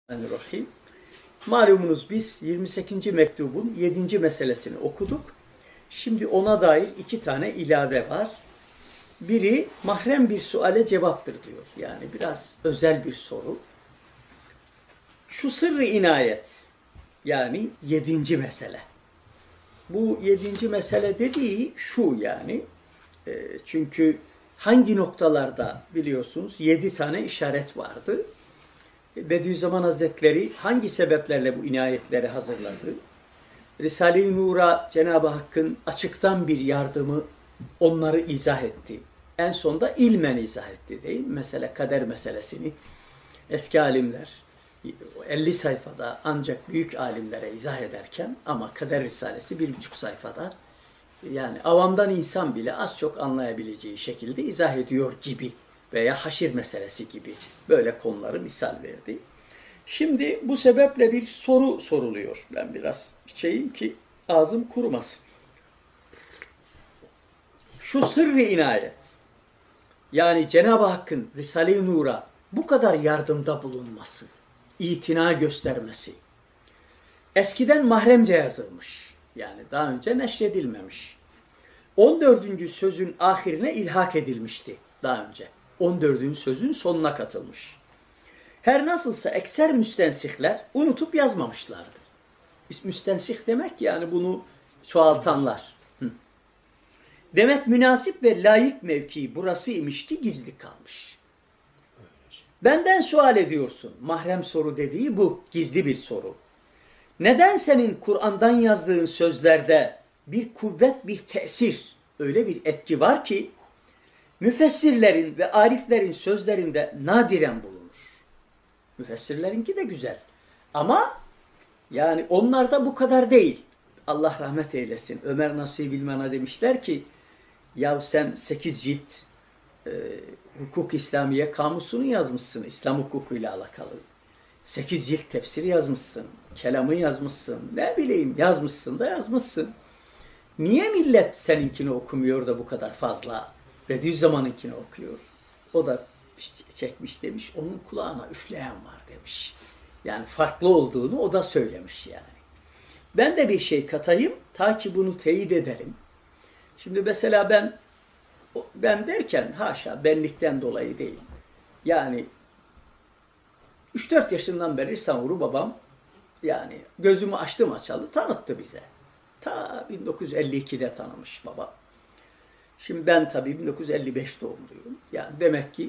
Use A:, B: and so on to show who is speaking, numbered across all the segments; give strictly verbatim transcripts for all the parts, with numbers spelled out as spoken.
A: Bismillahirrahmanirrahim. Malumunuz biz yirmi sekizinci mektubun yedinci meselesini okuduk. Şimdi ona dair iki tane ilave var. Biri mahrem bir suale cevaptır diyor. Yani biraz özel bir soru. Şu sırrı inayet, yani yedinci mesele. Bu yedinci mesele dediği şu yani. E, çünkü hangi noktalarda biliyorsunuz yedi tane işaret vardı. Bediüzzaman Hazretleri hangi sebeplerle bu inayetleri hazırladı? Risale-i Nur'a Cenab-ı Hakk'ın açıktan bir yardımı onları izah etti. En sonunda ilmen izah etti değil mi? Mesela kader meselesini eski alimler elli sayfada ancak büyük alimlere izah ederken ama kader risalesi bir buçuk sayfada yani avamdan insan bile az çok anlayabileceği şekilde izah ediyor gibi. Veya haşir meselesi gibi böyle konuları misal verdi. Şimdi bu sebeple bir soru soruluyor. Ben biraz içeyim ki ağzım kurumasın. Şu sırrı inayet, yani Cenab-ı Hakk'ın Risale-i Nur'a bu kadar yardımda bulunması, itina göstermesi, eskiden mahremce yazılmış, yani daha önce neşredilmemiş. on dördüncü sözün ahirine ilhak edilmişti daha önce. on dördüncü sözün sonuna katılmış. Her nasılsa ekser müstensihler unutup yazmamışlardı. Müstensih demek yani bunu çoğaltanlar. Hı. Demek münasip ve layık mevki burasıymış ki gizli kalmış. Benden sual ediyorsun. Mahrem soru dediği bu. Gizli bir soru. Neden senin Kur'an'dan yazdığın sözlerde bir kuvvet, bir tesir, öyle bir etki var ki müfessirlerin ve ariflerin sözlerinde nadiren bulunur. Müfessirlerinki de güzel. Ama yani onlarda bu kadar değil. Allah rahmet eylesin. Ömer Nasuhi Bilmen'a demişler ki ya sen sekiz cilt e, hukuk İslamiye kamusunu yazmışsın. İslam hukukuyla alakalı. sekiz cilt tefsiri yazmışsın. Kelamı yazmışsın. Ne bileyim yazmışsın da yazmışsın. Niye millet seninkini okumuyor da bu kadar fazla Bediüzzaman'ınkini okuyor. O da çekmiş demiş, onun kulağına üfleyen var demiş. Yani farklı olduğunu o da söylemiş yani. Ben de bir şey katayım, ta ki bunu teyit edelim. Şimdi mesela ben, ben derken haşa benlikten dolayı değil. Yani üç dört yaşından beri Samuru babam, yani gözümü açtım açalı tanıttı bize. Ta bin dokuz yüz elli ikide tanımış babam. Şimdi ben tabii bin dokuz yüz elli beş doğumluyum. Yani demek ki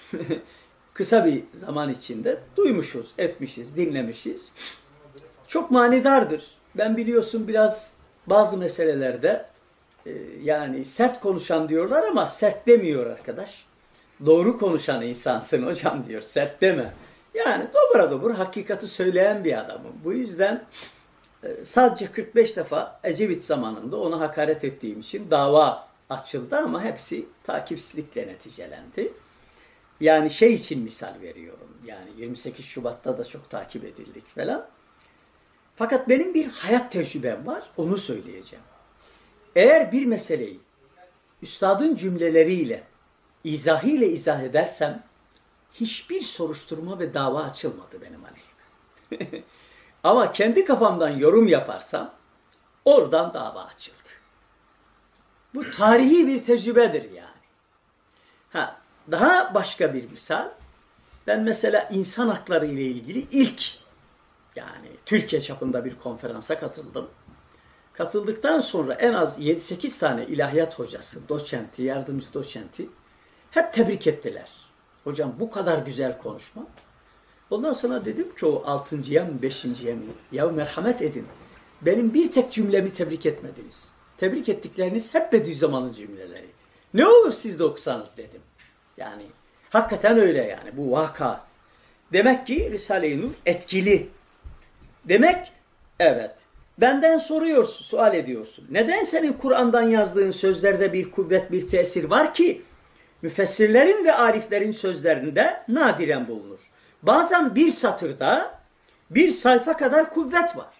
A: kısa bir zaman içinde duymuşuz, etmişiz, dinlemişiz. Çok manidardır. Ben biliyorsun biraz bazı meselelerde e, yani sert konuşan diyorlar ama sert demiyor arkadaş. Doğru konuşan insansın hocam diyor, sert deme. Yani dobra dobur hakikati söyleyen bir adamım. Bu yüzden e, sadece kırk beş defa Ecevit zamanında ona hakaret ettiğim için dava açıldı ama hepsi takipsizlikle neticelendi. Yani şey için misal veriyorum. Yani yirmi sekiz Şubat'ta da çok takip edildik falan. Fakat benim bir hayat tecrübem var. Onu söyleyeceğim. Eğer bir meseleyi üstadın cümleleriyle, izahıyla izah edersem hiçbir soruşturma ve dava açılmadı benim aleyhime. Ama kendi kafamdan yorum yaparsam oradan dava açıldı. Bu tarihi bir tecrübedir yani. Ha, daha başka bir misal. Ben mesela insan hakları ile ilgili ilk yani Türkiye çapında bir konferansa katıldım. Katıldıktan sonra en az yedi sekiz tane ilahiyat hocası, doçenti, yardımcı doçenti hep tebrik ettiler. Hocam bu kadar güzel konuşma. Ondan sonra dedim ki o altıncıya mı beşinciye mi? Ya merhamet edin. Benim bir tek cümlemi tebrik etmediniz. Tebrik ettikleriniz hep Bediüzzaman'ın cümleleri. Ne olur siz de okusanız dedim. Yani hakikaten öyle yani bu vaka. Demek ki Risale-i Nur etkili. Demek evet benden soruyorsun, sual ediyorsun. Neden senin Kur'an'dan yazdığın sözlerde bir kuvvet, bir tesir var ki müfessirlerin ve ariflerin sözlerinde nadiren bulunur. Bazen bir satırda bir sayfa kadar kuvvet var.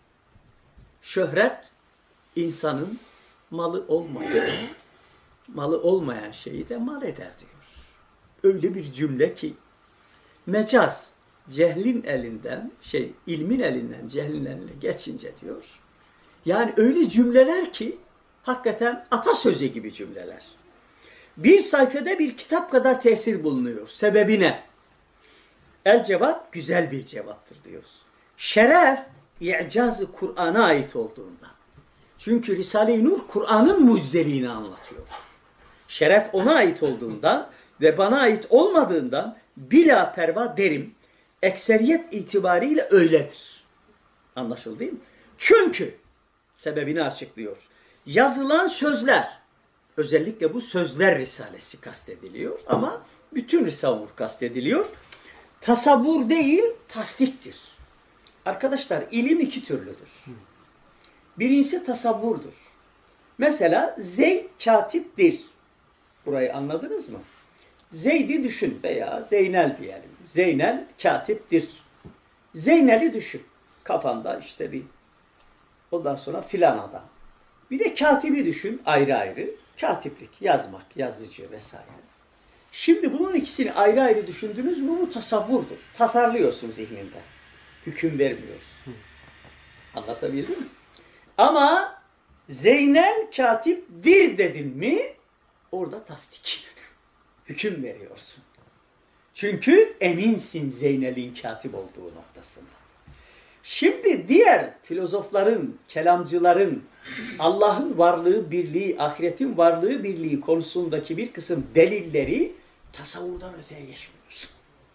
A: Şöhret insanın malı olmayan, malı olmayan şeyi de mal eder diyor. Öyle bir cümle ki mecaz. cehlin elinden, şey ilmin elinden cehlin eline geçince diyor. Yani öyle cümleler ki hakikaten atasözü gibi cümleler. Bir sayfada bir kitap kadar tesir bulunuyor. Sebebi ne? El cevap güzel bir cevaptır diyoruz. Şeref, i'caz-ı Kur'an'a ait olduğundan. Çünkü Risale-i Nur Kur'an'ın mucizeliğini anlatıyor. Şeref ona ait olduğundan ve bana ait olmadığından bila perva derim. Ekseriyet itibariyle öyledir. Anlaşıldı değil mi? Çünkü sebebini açıklıyor. Yazılan sözler, özellikle bu sözler risalesi kastediliyor ama bütün Risale-i Nur kastediliyor. Tasavvur değil, tasdiktir. Arkadaşlar ilim iki türlüdür. Birincisi tasavvurdur. Mesela Zeyd katiptir. Burayı anladınız mı? Zeyd'i düşün veya Zeynel diyelim. Zeynel katiptir. Zeynel'i düşün. Kafanda işte bir, ondan sonra filan adam. Bir de katibi düşün ayrı ayrı. Katiplik, yazmak, yazıcı vesaire. Şimdi bunun ikisini ayrı ayrı düşündünüz mü bu tasavvurdur. Tasarlıyorsun zihninde. Hüküm vermiyorsun. Anlatabildim mi? Ama Zeynel katipdir dedin mi orada tasdik. Hüküm veriyorsun. Çünkü eminsin Zeynel'in katip olduğu noktasında. Şimdi diğer filozofların, kelamcıların Allah'ın varlığı, birliği, ahiretin varlığı, birliği konusundaki bir kısım delilleri tasavvurdan öteye geçmiyorsun.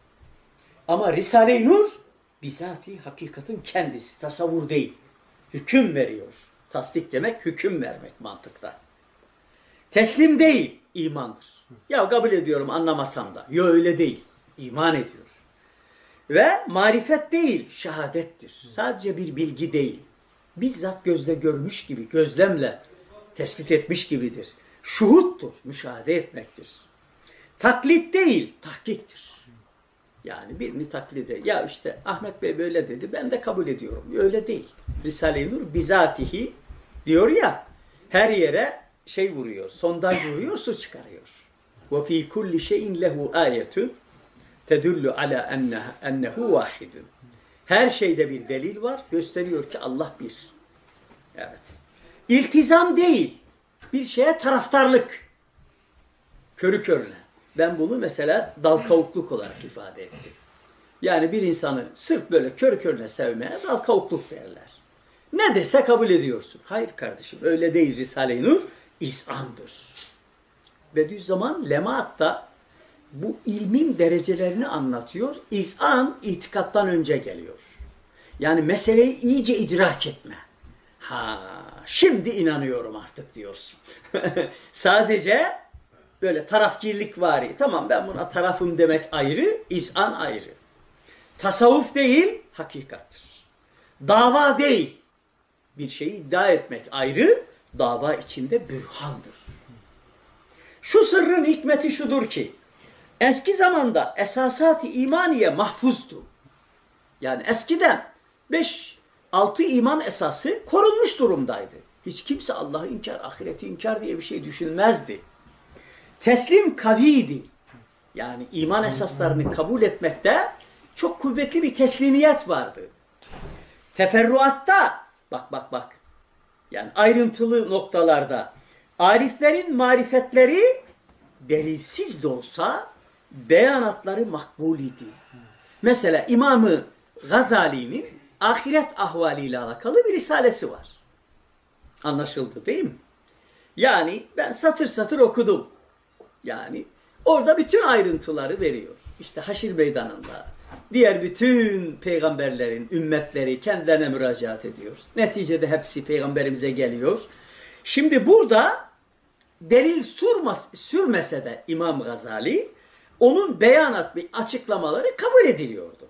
A: Ama Risale-i Nur bizatihi hakikatin kendisi, tasavvur değil. Hüküm veriyor. Tasdik demek hüküm vermek mantıkta. Teslim değil, imandır. Ya kabul ediyorum anlamasam da. Yok öyle değil. İman ediyor. Ve marifet değil, şehadettir. Sadece bir bilgi değil. Bizzat gözle görmüş gibi, gözlemle tespit etmiş gibidir. Şuhuttur, müşahede etmektir. Taklit değil, tahkiktir. Yani birini taklide, ya işte Ahmet Bey böyle dedi, ben de kabul ediyorum. Öyle değil. Risale-i Nur bizatihi diyor ya, her yere şey vuruyor, sondaj vuruyor, su çıkarıyor. وَفِي كُلِّ شَيْءٍ لَهُ آيَةٌ تَدُلُّ عَلَى أَنَّهُ وَاحِدٌ. Her şeyde bir delil var, gösteriyor ki Allah bir. Evet. İltizam değil, bir şeye taraftarlık. Körü körüne. Ben bunu mesela dal kavukluk olarak ifade ettim. Yani bir insanı sırf böyle körü körüne sevmeye dal kavukluk derler. Ne dese kabul ediyorsun. Hayır kardeşim öyle değil. Risale-i Nur izandır. Bediüzzaman Lemaat'ta bu ilmin derecelerini anlatıyor. İzan itikattan önce geliyor. Yani meseleyi iyice idrak etme. Ha, şimdi inanıyorum artık diyorsun. Sadece böyle tarafgirlik vari. Tamam ben buna tarafım demek ayrı, izan ayrı. Tasavvuf değil, hakikattır. Dava değil. Bir şeyi iddia etmek ayrı, dava içinde bürhandır. Şu sırrın hikmeti şudur ki, eski zamanda esasat-ı imaniye mahfuzdu. Yani eskiden beş altı iman esası korunmuş durumdaydı. Hiç kimse Allah'ı inkar, ahireti inkar diye bir şey düşünmezdi. Teslim kaviydi. Yani iman esaslarını kabul etmekte çok kuvvetli bir teslimiyet vardı. Teferruatta, bak bak bak, yani ayrıntılı noktalarda, ariflerin marifetleri delilsiz de olsa beyanatları makbul idi. Mesela İmam-ı Gazali'nin ahiret ahvaliyle alakalı bir risalesi var. Anlaşıldı değil mi? Yani ben satır satır okudum. Yani orada bütün ayrıntıları veriyor. İşte Haşir Meydanı'nda diğer bütün peygamberlerin ümmetleri kendilerine müracaat ediyor. Neticede hepsi peygamberimize geliyor. Şimdi burada delil sürmez, sürmese de İmam Gazali onun beyanat ve açıklamaları kabul ediliyordu.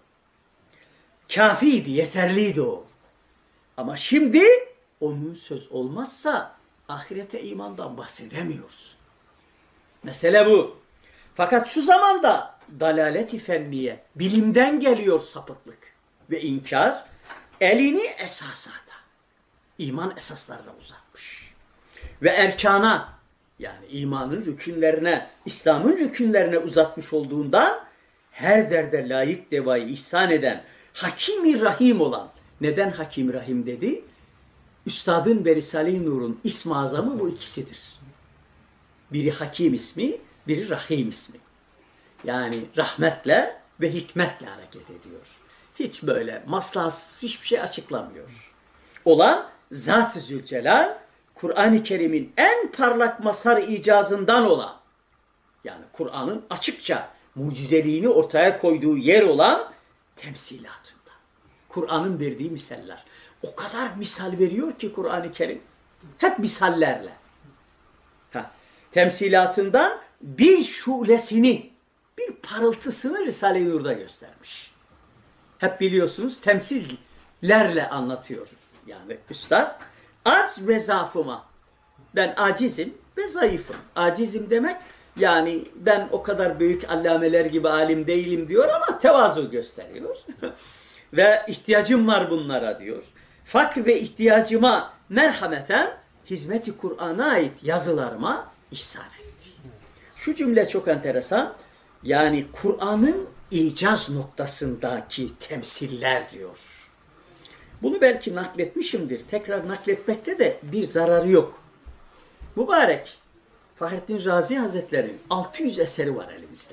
A: Kafiydi, yeterliydi o. Ama şimdi onun söz olmazsa ahirete imandan bahsedemiyoruz. Mesele bu. Fakat şu zamanda dalalet-i fenniye, bilimden geliyor sapıklık ve inkar, elini esasata, iman esaslarına uzatmış. Ve erkana, yani imanın rükünlerine, İslam'ın rükünlerine uzatmış olduğundan her derde layık devayı ihsan eden, Hakim-i Rahim olan, neden Hakim-i Rahim dedi? Üstadın ve Risale-i Nur'un ismi azamı bu ikisidir. Biri Hakim ismi, biri Rahim ismi. Yani rahmetle ve hikmetle hareket ediyor. Hiç böyle maslahatsız hiçbir şey açıklamıyor. Olan Zat-ı Zülcelal, Kur'an-ı Kerim'in en parlak mazhar icazından olan, yani Kur'an'ın açıkça mucizeliğini ortaya koyduğu yer olan temsilatında. Kur'an'ın verdiği misaller. O kadar misal veriyor ki Kur'an-ı Kerim. Hep misallerle. Ha, temsilatından bir şulesini, bir parıltısını Risale-i Nur'da göstermiş. Hep biliyorsunuz temsillerle anlatıyor. Yani üstad, az ve zaafıma. Ben acizim ve zayıfım. Acizim demek, yani ben o kadar büyük allameler gibi alim değilim diyor ama tevazu gösteriyor. Ve ihtiyacım var bunlara diyor. Fakr ve ihtiyacıma merhameten hizmeti Kur'an'a ait yazılarıma ihsan etti. Şu cümle çok enteresan. Yani Kur'an'ın icaz noktasındaki temsiller diyor. Bunu belki nakletmişimdir. Tekrar nakletmekte de bir zararı yok. Mübarek Fahrettin Razi Hazretleri'nin altı yüz eseri var elimizde.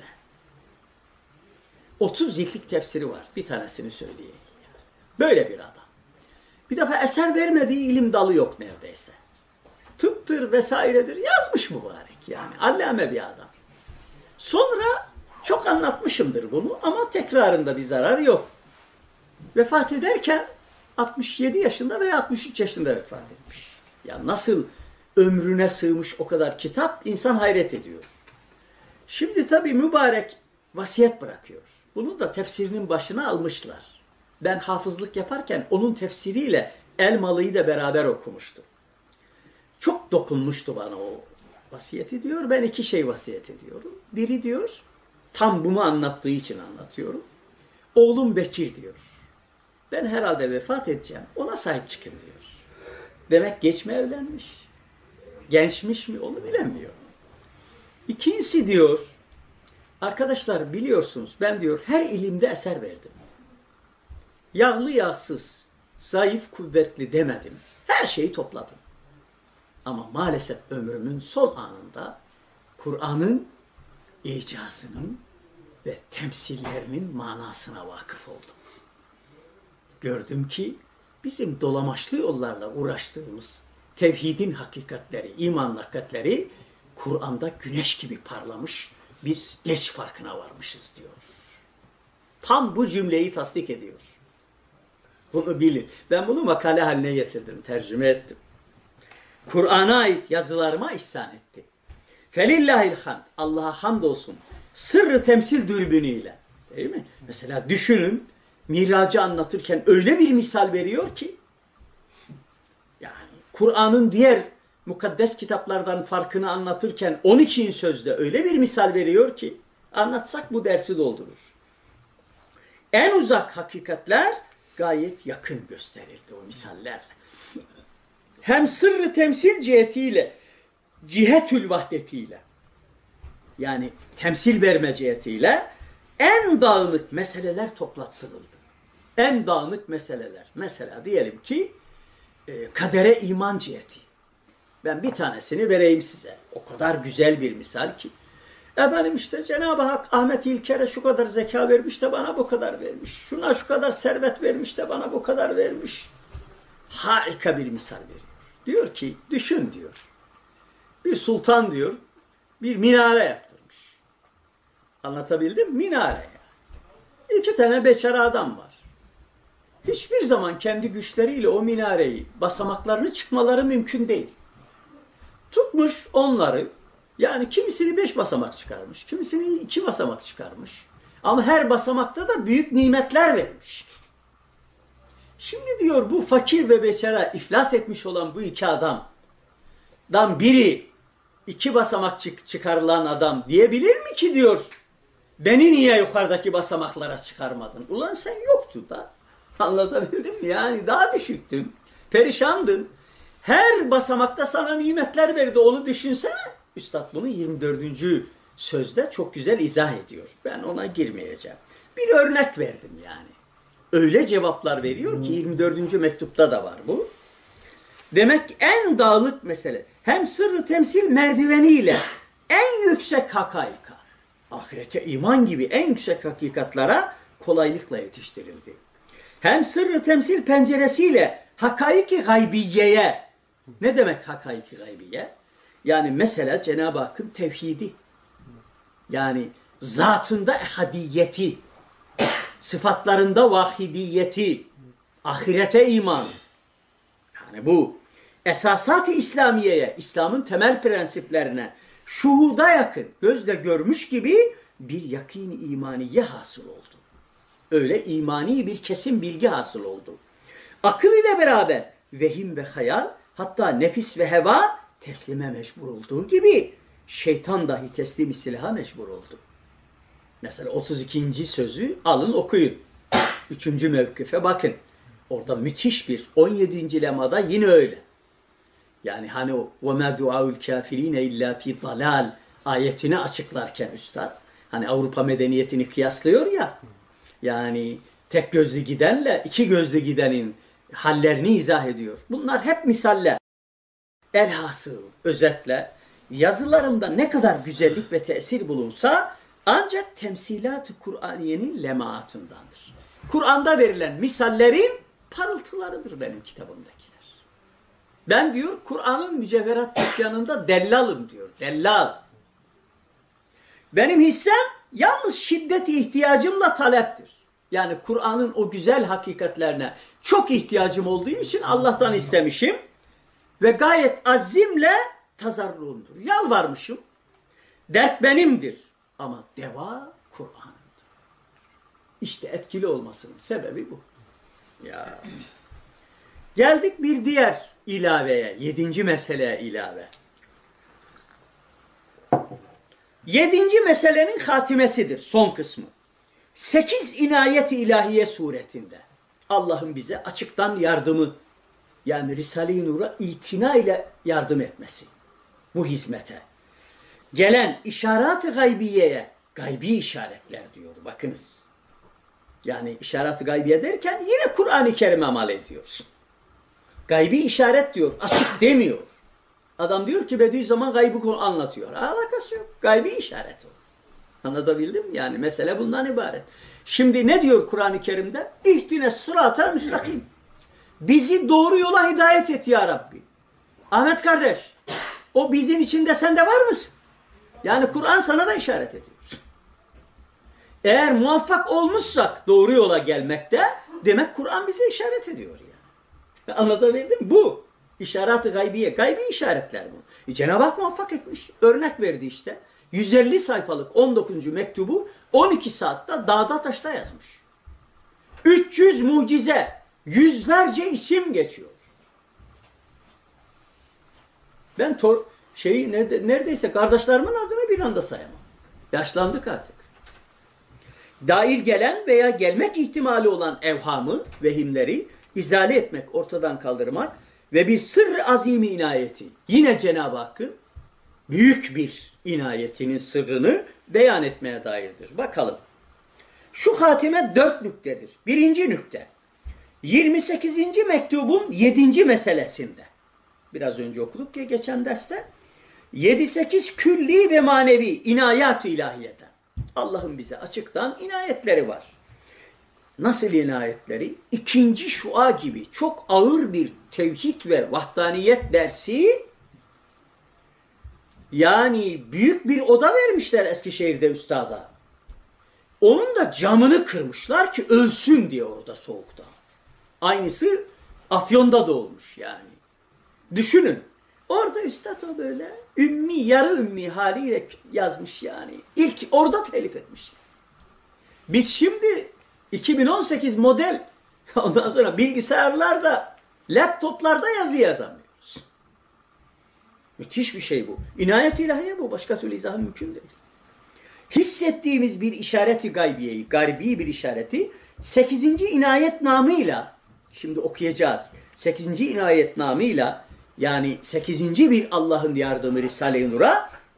A: otuz ciltlik tefsiri var. Bir tanesini söyleyeyim. Böyle bir adam. Bir defa eser vermediği ilim dalı yok neredeyse. Tıptır vesairedir yazmış mübarek yani. Allame bir adam. Sonra çok anlatmışımdır bunu ama tekrarında bir zarar yok. Vefat ederken altmış yedi yaşında veya altmış üç yaşında vefat etmiş. Ya nasıl ömrüne sığmış o kadar kitap, insan hayret ediyor. Şimdi tabii mübarek vasiyet bırakıyor. Bunu da tefsirinin başına almışlar. Ben hafızlık yaparken onun tefsiriyle Elmalı'yı da beraber okumuştum. Çok dokunmuştu bana o vasiyeti diyor. Ben iki şey vasiyet ediyorum. Biri diyor, tam bunu anlattığı için anlatıyorum. Oğlum Bekir diyor. Ben herhalde vefat edeceğim. Ona sahip çıkın diyor. Demek geç mi evlenmiş? Gençmiş mi? Onu bilemiyor. İkincisi diyor, arkadaşlar biliyorsunuz ben diyor her ilimde eser verdim. Yağlı yağsız, zayıf kuvvetli demedim. Her şeyi topladım. Ama maalesef ömrümün son anında Kur'an'ın icazının ve temsillerinin manasına vakıf oldum. Gördüm ki bizim dolamaçlı yollarla uğraştığımız tevhidin hakikatleri, iman hakikatleri Kur'an'da güneş gibi parlamış. Biz geç farkına varmışız diyor. Tam bu cümleyi tasdik ediyor. Bunu bilin. Ben bunu makale haline getirdim, tercüme ettim. Kur'an'a ait yazılarıma ihsan etti. Felillahil hamd. Allah'a hamdolsun. Sırrı temsil dürbünüyle. Değil mi? Mesela düşünün, Miracı anlatırken öyle bir misal veriyor ki, yani Kur'an'ın diğer mukaddes kitaplardan farkını anlatırken on iki sözde öyle bir misal veriyor ki, anlatsak bu dersi doldurur. En uzak hakikatler gayet yakın gösterildi o misallerle. Hem sırrı temsil cihetiyle, cihetül vahdetiyle, yani temsil verme cihetiyle en dağınık meseleler toplattırıldı. En dağınık meseleler. Mesela diyelim ki e, kadere iman ciheti. Ben bir tanesini vereyim size. O kadar güzel bir misal ki. Efendim işte Cenab-ı Hak Ahmet İlker'e şu kadar zeka vermiş de bana bu kadar vermiş. Şuna şu kadar servet vermiş de bana bu kadar vermiş. Harika bir misal veriyor. Diyor ki düşün diyor. Bir sultan diyor bir minare yaptırmış. Anlatabildim mi? Minare. İki tane beçara adam var. Hiçbir zaman kendi güçleriyle o minareyi, basamaklarını çıkmaları mümkün değil. Tutmuş onları, yani kimisini beş basamak çıkarmış, kimisini iki basamak çıkarmış. Ama her basamakta da büyük nimetler vermiş. Şimdi diyor bu fakir ve beçara iflas etmiş olan bu iki adamdan biri iki basamak çık çıkarılan adam diyebilir mi ki diyor beni niye yukarıdaki basamaklara çıkarmadın? Ulan sen yoktun da. Anlatabildim mi? Yani daha düşüktün. Perişandın. Her basamakta sana nimetler verdi. Onu düşünsene. Üstad bunu yirmi dördüncü sözde çok güzel izah ediyor. Ben ona girmeyeceğim. Bir örnek verdim yani. Öyle cevaplar veriyor ki yirmi dördüncü mektupta da var bu. Demek en dağlık mesele hem sırrı temsil merdiveniyle en yüksek hakaika, ahirete iman gibi en yüksek hakikatlara kolaylıkla yetiştirildi. Hem sırrı temsil penceresiyle hakaiki gaybiyeye, ne demek hakaiki gaybiye? Yani mesela Cenab-ı Hakk'ın tevhidi, yani zatında ehadiyeti, sıfatlarında vahidiyeti, ahirete iman. Yani bu esasat-ı İslamiye'ye, İslam'ın temel prensiplerine şuhuda yakın, gözle görmüş gibi bir yakin-i imaniye hasıl oldu. Öyle imani bir kesin bilgi hasıl oldu. Akıl ile beraber vehim ve hayal, hatta nefis ve heva teslime mecbur olduğu gibi şeytan dahi teslim-i silaha mecbur oldu. Mesela otuz ikinci sözü alın okuyun. Üçüncü mevkife bakın. Orada müthiş bir on yedinci lemada yine öyle. Yani hani o وَمَا دُعَاءُ الْكَافِر۪ينَ اِلَّا ف۪ي ضَلَالٍ ayetini açıklarken üstad, hani Avrupa medeniyetini kıyaslıyor ya, yani tek gözlü gidenle iki gözlü gidenin hallerini izah ediyor. Bunlar hep misaller. Elhasıl özetle yazılarımda ne kadar güzellik ve tesir bulunsa ancak temsilat-ı Kur'aniyenin lemaatındandır. Kur'an'da verilen misallerin parıltılarıdır benim kitabımdakiler. Ben diyor Kur'an'ın mücevherat dükkanında dellalım diyor. Dellal. Benim hissem yalnız şiddeti ihtiyacımla taleptir. Yani Kur'an'ın o güzel hakikatlerine çok ihtiyacım olduğu için Allah'tan istemişim. Ve gayet azimle tazarruğumdur. Yalvarmışım. Dert benimdir. Ama deva Kur'an'dır. İşte etkili olmasının sebebi bu. Ya. Geldik bir diğer ilaveye. Yedinci meseleye ilave. Yedinci meselenin hatimesidir. Son kısmı. Sekiz inayet-i ilahiye suretinde. Allah'ın bize açıktan yardımı, yani Risale-i Nur'a itina ile yardım etmesi. Bu hizmete. Gelen işaret-i gaybiyeye, gaybi işaretler diyor. Bakınız. Yani işaret-i gaybiye derken yine Kur'an-ı Kerim'e amal ediyoruz. Gaybi işaret diyor. Açık demiyor. Adam diyor ki Bediüzzaman gaybı konu anlatıyor. Alakası yok. Gaybi işaret o. Anlatabildim mi? Yani mesele bundan ibaret. Şimdi ne diyor Kur'an-ı Kerim'de? İhtine sıratel müstakim. Bizi doğru yola hidayet et ya Rabbi. Ahmet kardeş, o bizim içinde sen de var mısın? Yani Kur'an sana da işaret ediyor. Eğer muvaffak olmuşsak doğru yola gelmekte, demek Kur'an bize işaret ediyor yani. Anlatabildim mi? Bu. İşaret-i gaybiye. Gaybi işaretler bu. E, Cenab-ı Hak muvaffak etmiş. Örnek verdi işte. yüz elli sayfalık on dokuzuncu mektubu on iki saatte dağda taşta yazmış. üç yüz mucize, yüzlerce isim geçiyor. Ben tor şeyi neredeyse kardeşlerimin adını bir anda sayamam. Yaşlandık artık. Dair gelen veya gelmek ihtimali olan evhamı, vehimleri izale etmek, ortadan kaldırmak ve bir sırrı azimi inayeti. Yine Cenab-ı Hakk'ın büyük bir inayetinin sırrını beyan etmeye dairdir. Bakalım. Şu hatime dört nüktedir. Birinci nükte. yirmi sekizinci mektubun yedinci meselesinde. Biraz önce okuduk ya geçen derste. yedi sekiz külli ve manevi inayat-ı ilahiyeden. Allah'ın bize açıktan inayetleri var. Nasıl inayetleri? İkinci şua gibi çok ağır bir tevhid ve vahdaniyet dersi, yani büyük bir oda vermişler Eskişehir'de üstada. Onun da camını kırmışlar ki ölsün diye orada soğukta. Aynısı Afyon'da da olmuş yani. Düşünün. Orada üstad o böyle ümmi, yarı ümmi haliyle yazmış yani. İlk orada telif etmiş. Biz şimdi iki bin on sekiz model ondan sonra bilgisayarlarda, laptoplarda yazı yazamıyoruz. Müthiş bir şey bu. İnayet ilahiye bu. Başka türlü izahı mümkün değil. Hissettiğimiz bir işareti gaybiyeyi, garibi bir işareti sekizinci inayet namıyla, şimdi okuyacağız. sekizinci inayet namıyla, yani sekizinci bir Allah'ın yardımı Risale-i Nur'a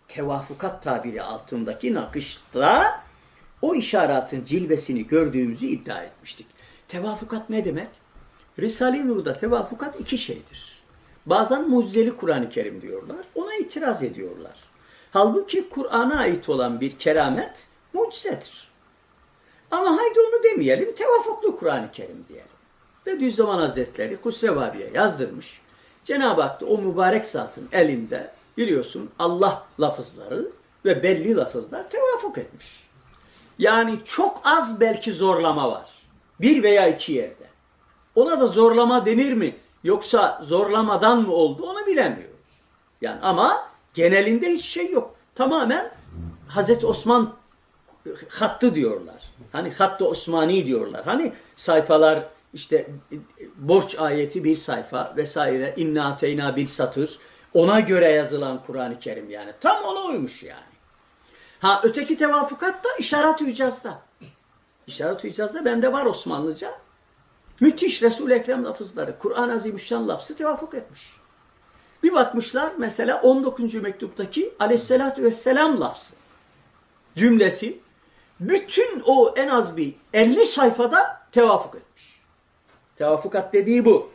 A: tevafukat tabiri altındaki nakışta o işaretin cilvesini gördüğümüzü iddia etmiştik. Tevafukat ne demek? Risale-i Nur'da tevafukat iki şeydir. Bazen mucizeli Kur'an-ı Kerim diyorlar. Ona itiraz ediyorlar. Halbuki Kur'an'a ait olan bir keramet mucizedir. Ama haydi onu demeyelim, tevafuklu Kur'an-ı Kerim diyelim. Bediüzzaman Hazretleri Kusrevabi'ye yazdırmış. Cenab-ı Hak da o mübarek zatın elinde biliyorsun Allah lafızları ve belli lafızlar tevafuk etmiş. Yani çok az belki zorlama var. Bir veya iki yerde. Ona da zorlama denir mi? Yoksa zorlamadan mı oldu onu bilemiyoruz. Yani ama genelinde hiç şey yok. Tamamen Hazreti Osman hattı diyorlar. Hani hattı Osmani diyorlar. Hani sayfalar işte borç ayeti bir sayfa vesaire. İnna ateyna bir satır. Ona göre yazılan Kur'an-ı Kerim yani. Tam ona uymuş yani. Ha öteki tevafukat da işaret-ü icazda. İşaret-ü icazda bende var Osmanlıca. Müthiş Resul-i Ekrem lafızları. Kur'an-ı Azimüşşan lafzı tevafuk etmiş. Bir bakmışlar mesela on dokuzuncu mektuptaki aleyhissalatü vesselam lafzı. Cümlesi bütün o en az bir elli sayfada tevafuk etmiş. Tevafukat dediği bu.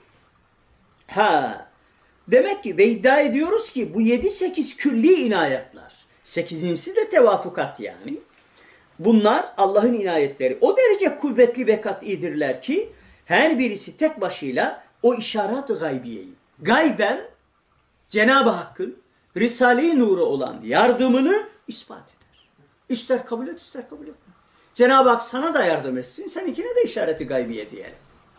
A: Ha, demek ki ve iddia ediyoruz ki bu yedi sekiz külli inayetler. sekizincisi de tevafukat yani. Bunlar Allah'ın inayetleri. O derece kuvvetli ve kat'idirler ki her birisi tek başıyla o işaret-i gaybiyeyi, gayben Cenab-ı Hakk'ın Risale-i Nur'a olan yardımını ispat eder. İster kabul et, ister kabul etme. Cenab-ı Hak sana da yardım etsin, seninkine de işareti gaybiye diyelim.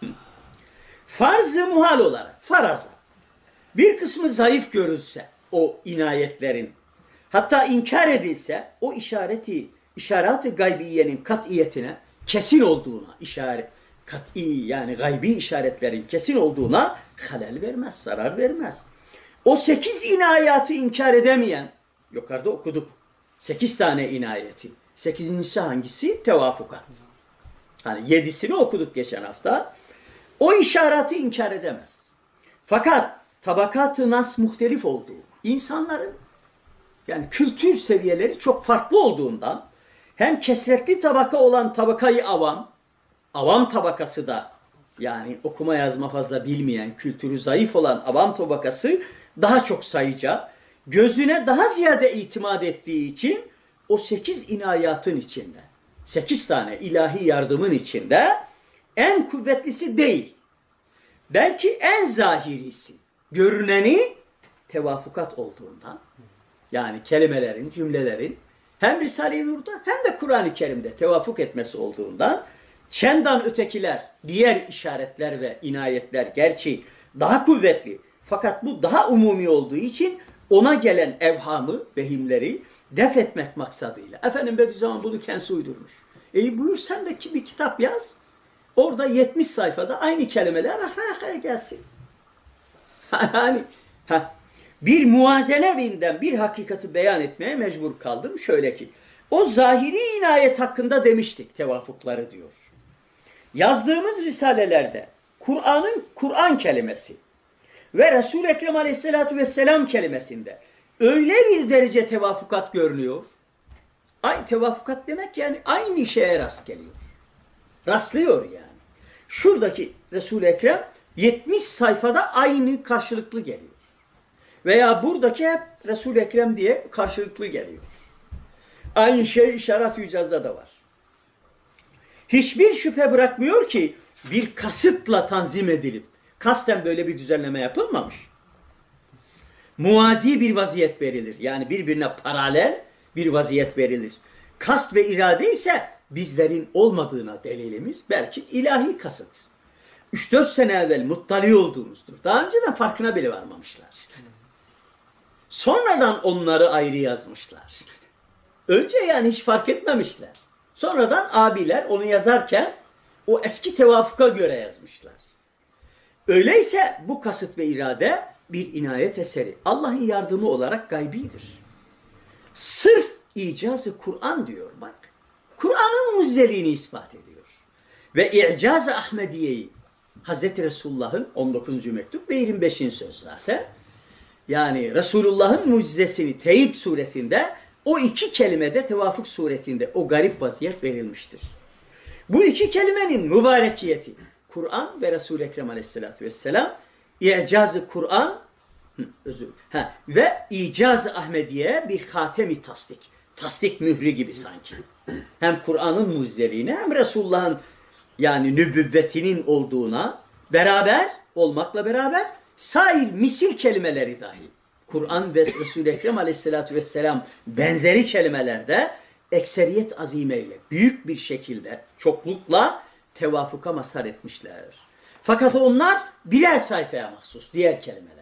A: Farz-ı muhal olarak, faraza, bir kısmı zayıf görülse o inayetlerin, hatta inkar edilse o işareti, işaret-i gaybiyenin kat'iyetine, kesin olduğuna, işaret, kat'i yani gaybi işaretlerin kesin olduğuna halel vermez, zarar vermez. O sekiz inayatı inkar edemeyen, yukarıda okuduk, sekiz tane inayeti. Sekizincisi hangisi? Tevafukat. Hani yedisini okuduk geçen hafta. O işareti inkar edemez. Fakat tabakat-ı nas muhtelif olduğu, insanların yani kültür seviyeleri çok farklı olduğundan hem kesretli tabaka olan tabakayı avam, avam tabakası da yani okuma yazma fazla bilmeyen, kültürü zayıf olan avam tabakası daha çok sayıca, gözüne daha ziyade itimat ettiği için o sekiz inayatın içinde, sekiz tane ilahi yardımın içinde en kuvvetlisi değil, belki en zahirisi, görüneni tevafukat olduğundan, yani kelimelerin, cümlelerin hem Risale-i Nur'da hem de Kur'an-ı Kerim'de tevafuk etmesi olduğundan, çendan ötekiler, diğer işaretler ve inayetler gerçi daha kuvvetli, fakat bu daha umumi olduğu için ona gelen evhamı, vehimleri def etmek maksadıyla. Efendim Bediüzzaman bunu kendisi uydurmuş. E buyur sen de bir kitap yaz. Orada yetmiş sayfada aynı kelimeler arkaya gelsin. Hani ha, bir muvazene binden bir hakikati beyan etmeye mecbur kaldım. Şöyle ki, o zahiri inayet hakkında demiştik tevafukları diyor. Yazdığımız risalelerde Kur'an'ın Kur'an kelimesi ve Resul-i Ekrem Aleyhisselatü Vesselam kelimesinde öyle bir derece tevafukat görünüyor. Ay tevafukat demek yani aynı şeye rast geliyor. Rastlıyor yani. Şuradaki Resul-i Ekrem yetmiş sayfada aynı karşılıklı geliyor. Veya buradaki hep Resul-i Ekrem diye karşılıklı geliyor. Aynı şey işaret-i icazda da var. Hiçbir şüphe bırakmıyor ki bir kasıtla tanzim edilip kasten böyle bir düzenleme yapılmamış. Muvazi bir vaziyet verilir. Yani birbirine paralel bir vaziyet verilir. Kast ve irade ise bizlerin olmadığına delilimiz belki ilahi kasıt. üç dört sene evvel muttali olduğumuzdur. Daha önceden farkına bile varmamışlar. Sonradan onları ayrı yazmışlar. Önce yani hiç fark etmemişler. Sonradan abiler onu yazarken o eski tevafuka göre yazmışlar. Öyleyse bu kasıt ve irade bir inayet eseri. Allah'ın yardımı olarak gaybidir. Sırf icaz-ı Kur'an diyor bak. Kur'an'ın mucizeliğini ispat ediyor. Ve i'caz-ı Ahmediye'yi Hazreti Resulullah'ın on dokuzuncu mektup ve yirmi beşinci söz zaten. yani Resulullah'ın mucizesini teyit suretinde o iki kelimede tevafuk suretinde o garip vaziyet verilmiştir. Bu iki kelimenin mübarekiyeti Kur'an ve Resul-i Ekrem aleyhissalatü vesselam İcaz-ı Kur'an özür ha, ve İcaz-ı Ahmediye bir hatemi tasdik. Tasdik mührü gibi sanki. Hem Kur'an'ın mucizeliğine hem Resulullah'ın yani nübüvvetinin olduğuna beraber olmakla beraber sair misil kelimeleri dahi Kur'an ve Resul-i Ekrem aleyhissalatü vesselam benzeri kelimelerde ekseriyet azimeyle büyük bir şekilde çoklukla tevafuka mazhar etmişler. Fakat onlar birer sayfaya mahsus diğer kelimeler.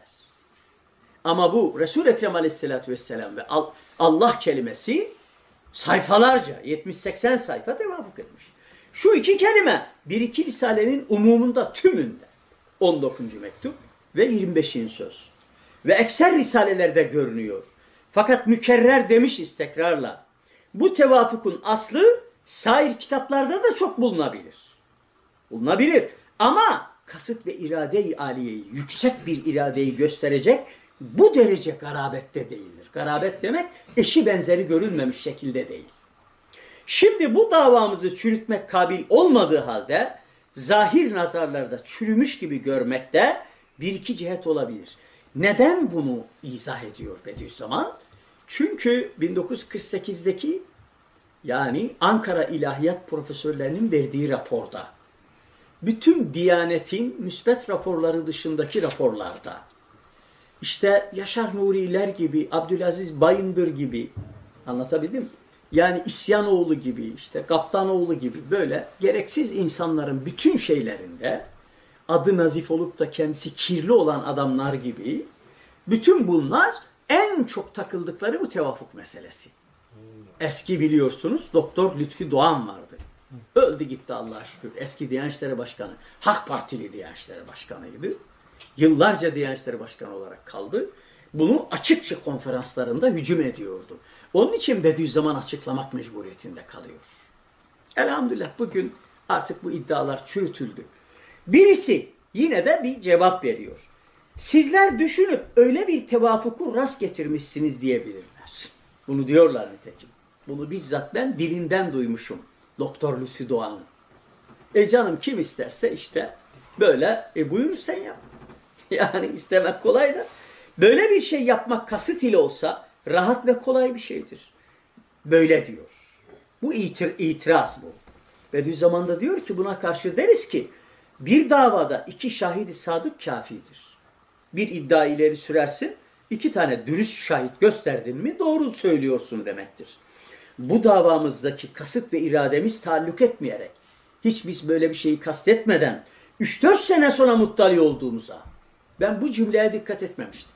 A: Ama bu Resul-i Ekrem aleyhissalatü vesselam ve Allah kelimesi sayfalarca yetmiş seksen sayfa tevafuk etmiş. Şu iki kelime bir iki risalenin umumunda tümünde on dokuzuncu mektup ve yirmi beşinci söz. Ve ekser risalelerde görünüyor. Fakat mükerrer demişiz tekrarla. Bu tevafukun aslı sair kitaplarda da çok bulunabilir. Bulunabilir. Ama kasıt ve irade-i aliyeyi, yüksek bir iradeyi gösterecek bu derece garabette değildir. Garabet demek eşi benzeri görülmemiş şekilde değil. Şimdi bu davamızı çürütmek kabil olmadığı halde zahir nazarlarda çürümüş gibi görmekte bir iki cihet olabilir. Neden bunu izah ediyor Bediüzzaman? Çünkü bin dokuz yüz kırk sekizdeki yani Ankara İlahiyat profesörlerinin verdiği raporda, bütün Diyanet'in müsbet raporları dışındaki raporlarda, işte Yaşar Nuriler gibi, Abdülaziz Bayındır gibi, anlatabildim mi? Yani İsyanoğlu gibi, işte Kaptanoğlu gibi böyle gereksiz insanların bütün şeylerinde adı nazif olup da kendisi kirli olan adamlar gibi bütün bunlar en çok takıldıkları bu tevafuk meselesi. Eski biliyorsunuz Doktor Lütfi Doğan vardı. Öldü gitti Allah'a şükür. Eski Diyanet İşleri Başkanı. Hak Partili Diyanet İşleri Başkanıydı. Yıllarca Diyanet İşleri Başkanı olarak kaldı. Bunu açıkça konferanslarında hücum ediyordu. Onun için Bediüzzaman açıklamak mecburiyetinde kalıyor. Elhamdülillah bugün artık bu iddialar çürütüldü. Birisi yine de bir cevap veriyor. Sizler düşünüp öyle bir tevafuku rast getirmişsiniz diyebilirler. Bunu diyorlar nitekim. Bunu bizzat ben dilinden duymuşum. Doktor Lütfi Doğan'ın. E canım kim isterse işte böyle e buyur sen yap. Yani istemek kolay da. Böyle bir şey yapmak kasıt ile olsa rahat ve kolay bir şeydir. Böyle diyor. Bu itir, itiraz bu. Bediüzzaman da diyor ki buna karşı deriz ki bir davada iki şahidi sadık kafidir. Bir iddia ileri sürersin, iki tane dürüst şahit gösterdin mi doğru söylüyorsun demektir. Bu davamızdaki kasıt ve irademiz taalluk etmeyerek, hiç biz böyle bir şeyi kastetmeden üç dört sene sonra muttali olduğumuza ben bu cümleye dikkat etmemiştim.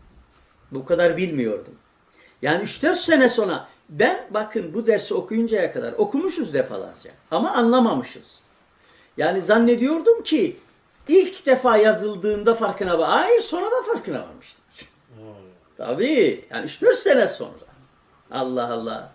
A: Bu kadar bilmiyordum. Yani üç dört sene sonra ben bakın bu dersi okuyuncaya kadar okumuşuz defalarca ama anlamamışız. Yani zannediyordum ki ilk defa yazıldığında farkına var. Hayır sonra da farkına varmıştım. Tabii yani üç dört sene sonra. Allah Allah.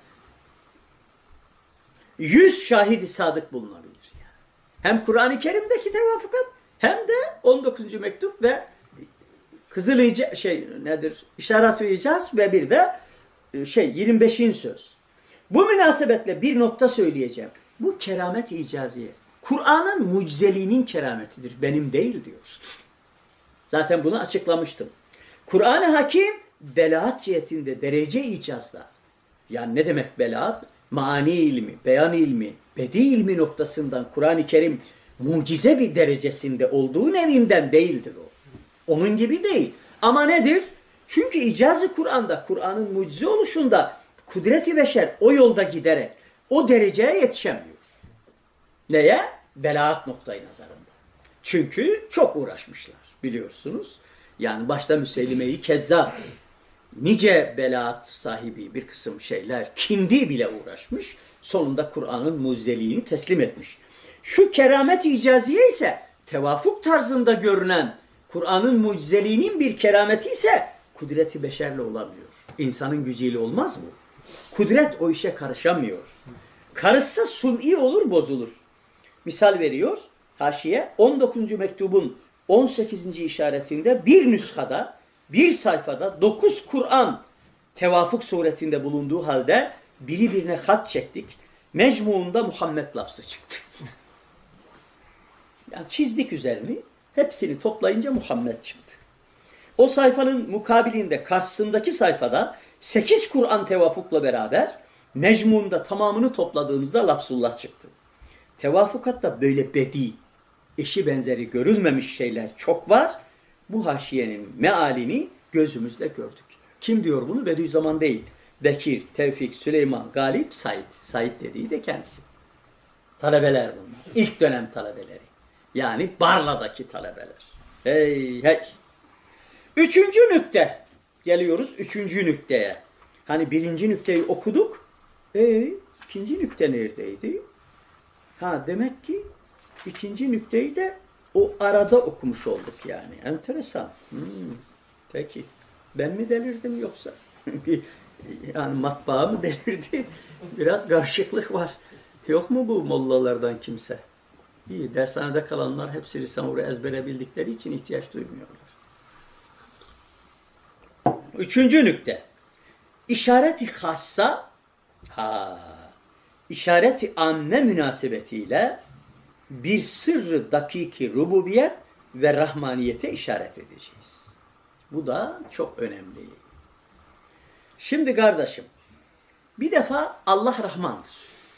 A: Yüz şahidi sadık bulunabilir. Yani. Hem Kur'an-ı Kerim'deki tevafukat hem de on dokuzuncu mektup ve Kızıl İca, şey nedir? İşaret-i İcaz ve bir de şey yirmi beşinci söz. Bu münasebetle bir nokta söyleyeceğim. Bu keramet-i icaziye. Kur'an'ın mucizeliğinin kerametidir. Benim değil diyor. Zaten bunu açıklamıştım. Kur'an-ı Hakim belaat cihetinde derece icazda. Yani ne demek belaat? Mani ilmi, beyan ilmi, bedi ilmi noktasından Kur'an-ı Kerim mucize bir derecesinde olduğu evinden değildir o. Onun gibi değil. Ama nedir? Çünkü icaz-ı Kur'an'da, Kur'an'ın mucize oluşunda kudret-i beşer o yolda giderek o dereceye yetişemiyor. Neye? Belaat noktayı nazarında. Çünkü çok uğraşmışlar biliyorsunuz. Yani başta Müseylime'yi Kezzab, nice belaat sahibi bir kısım şeyler, kindi bile uğraşmış. Sonunda Kur'an'ın mucizeliğini teslim etmiş. Şu keramet-i icaziye ise tevafuk tarzında görünen Kur'an'ın mucizeliğinin bir kerameti ise kudret-i beşerle olamıyor. İnsanın gücüyle olmaz bu. Kudret o işe karışamıyor. Karışsa suni olur, bozulur. Misal veriyor haşiye on dokuzuncu mektubun on sekizinci işaretinde bir nüshada bir sayfada dokuz Kur'an tevafuk suretinde bulunduğu halde biri birine hat çektik. Mecmuunda Muhammed lafzı çıktı. Yani çizdik üzerini, hepsini toplayınca Muhammed çıktı. O sayfanın mukabilinde karşısındaki sayfada sekiz Kur'an tevafukla beraber mecmuunda tamamını topladığımızda lafzullah çıktı. Tevafukatta böyle bedi, eşi benzeri görülmemiş şeyler çok var. Bu haşiyenin mealini gözümüzle gördük. Kim diyor bunu? Bediüzzaman değil. Bekir, Tevfik, Süleyman, Galip, Said. Said dediği de kendisi. Talebeler bunlar. İlk dönem talebeleri. Yani Barla'daki talebeler. Hey hey. Üçüncü nükte. Geliyoruz üçüncü nükteye. Hani birinci nükteyi okuduk. E, ikinci nükte neredeydi? Ha demek ki ikinci nükteyi de o arada okumuş olduk yani. Enteresan. Hmm, peki. Ben mi delirdim yoksa? Yani matbaa mı delirdi? Biraz karışıklık var. Yok mu bu mollalardan kimse? İyi, dershanede kalanlar hepsi Risale-i ezbere bildikleri için ihtiyaç duymuyorlar. Üçüncü nükte. İşareti hassa, ha, işareti amme münasebetiyle bir sırrı dakiki rububiyet ve rahmaniyete işaret edeceğiz. Bu da çok önemli. Şimdi kardeşim, bir defa Allah Rahmandır.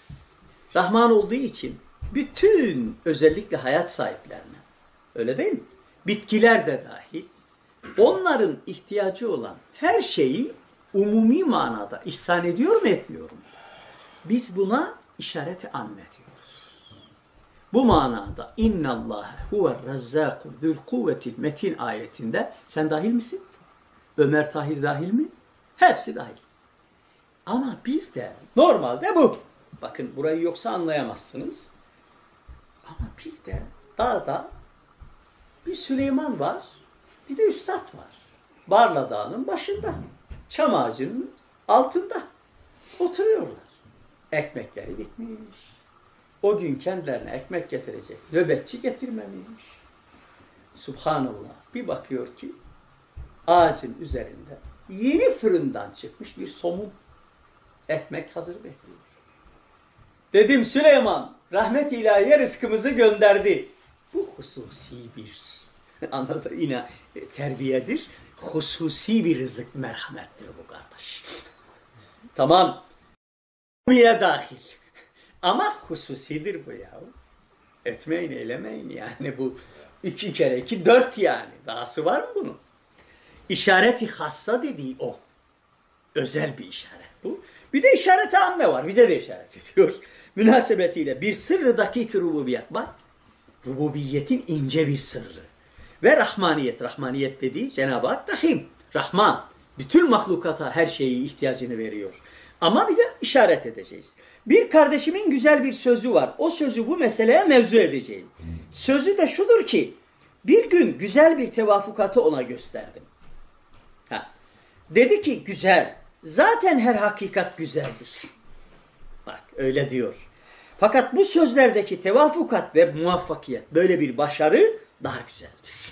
A: Rahman olduğu için bütün özellikle hayat sahiplerine, öyle değil mi? Bitkiler de dahil, onların ihtiyacı olan her şeyi umumi manada ihsan ediyor mu etmiyor mu? Biz buna işareti amme diyoruz. Bu manada innallâhe huve'r-rezzâku zul-kuvvetil metin ayetinde sen dahil misin? Ömer Tahir dahil mi? Hepsi dahil. Ama bir de normalde bu. Bakın burayı yoksa anlayamazsınız. Ama bir de dağda bir Süleyman var, bir de Üstad var. Barla Dağı'nın başında, çam ağacının altında oturuyorlar. Ekmekleri bitmiş. O gün kendilerine ekmek getirecek nöbetçi getirmemiş. Subhanallah. Bir bakıyor ki ağacın üzerinde yeni fırından çıkmış bir somun ekmek hazır bekliyor. Dedim Süleyman rahmet ilahiye rızkımızı gönderdi. Bu hususi bir anladın yine terbiyedir. Hususi bir rızık merhamettir bu kardeş. Tamam. Umumiye dahil. Ama hususidir bu ya. Etmeyin eylemeyin yani bu iki kere iki dört yani. Dahası var mı bunun? İşareti hassa dediği o. Özel bir işaret bu. Bir de işaret-i amme var. Bize de işaret ediyor. Münasebetiyle bir sırrı dakik-i rububiyet var. Rububiyetin ince bir sırrı. Ve rahmaniyet. Rahmaniyet dediği Cenab-ı Hak Rahim. Rahman. Bütün mahlukata her şeyi ihtiyacını veriyor. Ama bir de işaret edeceğiz. Bir kardeşimin güzel bir sözü var. O sözü bu meseleye mevzu edeceğim. Sözü de şudur ki bir gün güzel bir tevafukatı ona gösterdim. Ha. Dedi ki güzel. Zaten her hakikat güzeldir. Bak öyle diyor. Fakat bu sözlerdeki tevafukat ve muvaffakiyet böyle bir başarı daha güzeldir.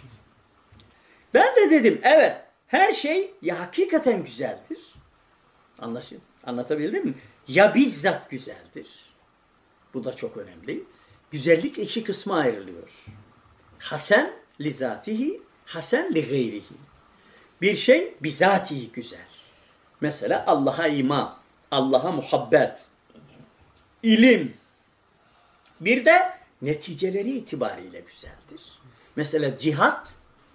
A: Ben de dedim evet her şey ya hakikaten güzeldir. Anlaşıldı. Anlatabildim mi? Ya bizzat güzeldir. Bu da çok önemli. Güzellik iki kısma ayrılıyor. Hasen li zatihi, hasen li gayrihi. Bir şey bizatihi güzel. Mesela Allah'a iman, Allah'a muhabbet, ilim. Bir de neticeleri itibariyle güzeldir. Mesela cihat,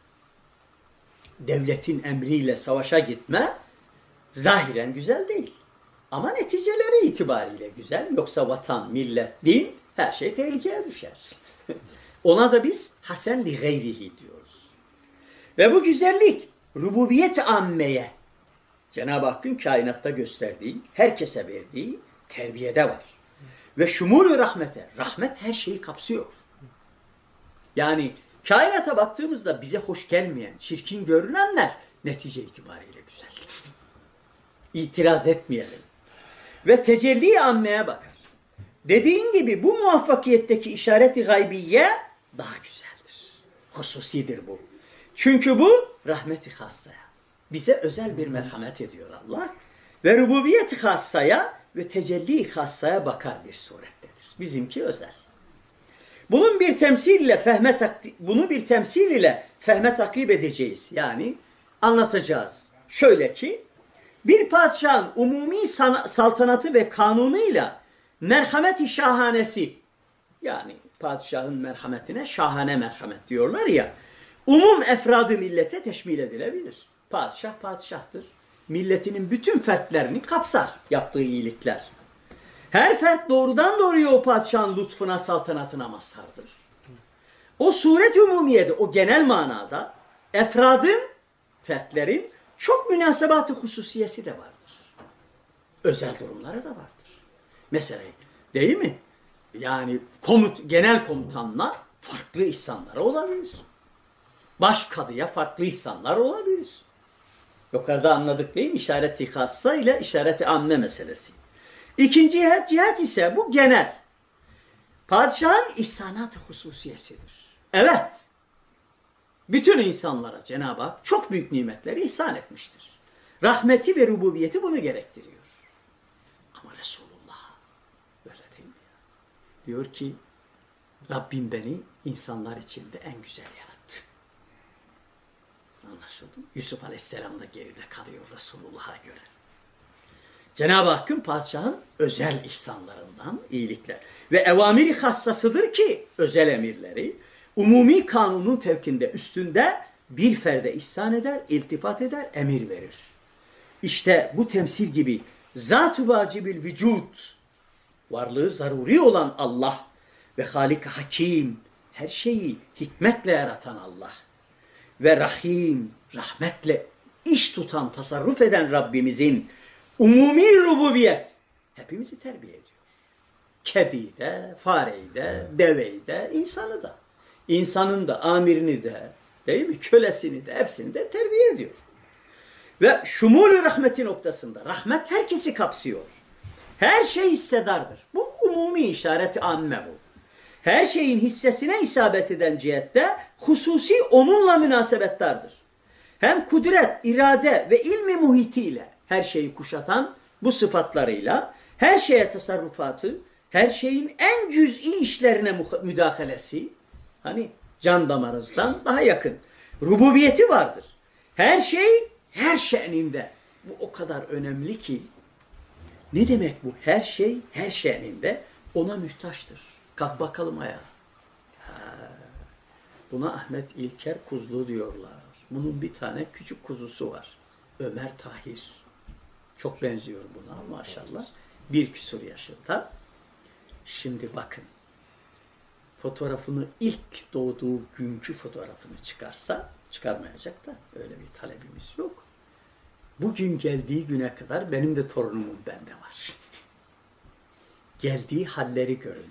A: devletin emriyle savaşa gitme, zahiren güzel değil. Ama neticeleri itibariyle güzel. Yoksa vatan, millet, din, her şey tehlikeye düşer. Ona da biz hasen li gayrihi diyoruz. Ve bu güzellik rububiyet-i ammeye, Cenab-ı Hakk'ın kainatta gösterdiği, herkese verdiği terbiyede var. Ve şumul-ü rahmete, rahmet her şeyi kapsıyor. Yani kainata baktığımızda bize hoş gelmeyen, çirkin görünenler netice itibariyle güzel. İtiraz etmeyelim. Ve tecelli-i ammeye bakar. Dediğin gibi bu muvaffakiyetteki işareti gaybiye daha güzeldir. Hususidir bu. Çünkü bu rahmeti hassaya. bize özel bir merhamet ediyor Allah. Ve rububiyet-i hassaya ve tecelli-i hassaya bakar bir surettedir. Bizimki özel. Bunun bir temsil ile fehme bunu bir temsil ile fehme takrib edeceğiz. Yani anlatacağız. Şöyle ki bir padişahın umumi saltanatı ve kanunuyla merhamet-i şahanesi, yani padişahın merhametine şahane merhamet diyorlar ya, umum efradı millete teşmil edilebilir. Padişah padişahtır. Milletinin bütün fertlerini kapsar yaptığı iyilikler. Her fert doğrudan doğruya o padişahın lütfuna, saltanatına mazhardır. O suret umumiyede, o genel manada efradın, fertlerin çok münasebat-ı hususiyesi de vardır. Özel durumları da vardır. Mesela değil mi? Yani komut, genel komutanla farklı ihsanları olabilir. Başkadıya farklı ihsanlar olabilir. Yukarıda anladık değil mi? İşaret-i hassa ile işaret-i amme meselesi. İkinci cihet, cihet ise bu genel. Padişahın ihsanat-ı hususiyesidir. Evet. Bütün insanlara Cenab-ı Hak çok büyük nimetleri ihsan etmiştir. Rahmeti ve rububiyeti bunu gerektiriyor. Ama Resulullah böyle değil mi? Diyor ki Rabbim beni insanlar içinde en güzel yarattı. Anlaşıldı mı? Yusuf Aleyhisselam da geride kalıyor Resulullah'a göre. Cenab-ı Hakk'ın padişahın özel ihsanlarından iyilikler. Ve evamiri hassasıdır ki özel emirleri umumi kanunun fevkinde, üstünde bir ferde ihsan eder, iltifat eder, emir verir. İşte bu temsil gibi zat-ı vacibil vücud, varlığı zaruri olan Allah ve Halik-i Hakim, her şeyi hikmetle yaratan Allah ve Rahim, rahmetle iş tutan, tasarruf eden Rabbimizin umumi rububiyet hepimizi terbiye ediyor. Kediyi de, fareyi de, deveyi de, insanı da. İnsanın da, amirini de, değil mi? Kölesini de, hepsini de terbiye ediyor. Ve şumul-ü rahmeti noktasında rahmet herkesi kapsıyor. Her şey hissedardır. Bu umumi işareti amme bu. Her şeyin hissesine isabet eden cihette hususi onunla münasebettardır. Hem kudret, irade ve ilmi muhitiyle her şeyi kuşatan bu sıfatlarıyla her şeye tasarrufatı, her şeyin en cüz'i işlerine müdahalesi, hani can damarınızdan daha yakın, rububiyeti vardır. Her şey her şe'ninde. Bu o kadar önemli ki, ne demek bu? Her şey her şe'ninde ona muhtaçtır. Kalk bakalım ayağa. Ha, buna Ahmet İlker Kuzlu diyorlar. Bunun bir tane küçük kuzusu var. Ömer Tahir. Çok benziyor buna maşallah. Bir küsur yaşında. Şimdi bakın. Fotoğrafını ilk doğduğu günkü fotoğrafını çıkarsa, çıkarmayacak da öyle bir talebimiz yok. Bugün geldiği güne kadar benim de torunumun bende var. Geldiği halleri görün.